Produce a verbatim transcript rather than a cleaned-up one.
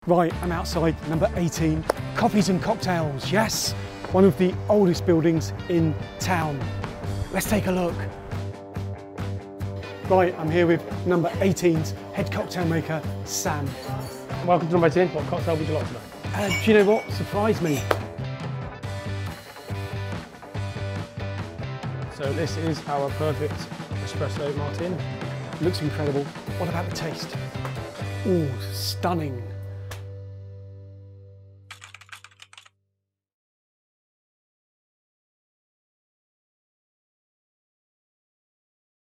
Right, I'm outside number eighteen, Coffees and Cocktails, yes, one of the oldest buildings in town. Let's take a look. Right, I'm here with number eighteen's head cocktail maker, Sam. Welcome to number eighteen, what cocktail would you like today? Uh, do you know what? Surprise me. So this is our perfect espresso martini. Looks incredible. What about the taste? Ooh, stunning.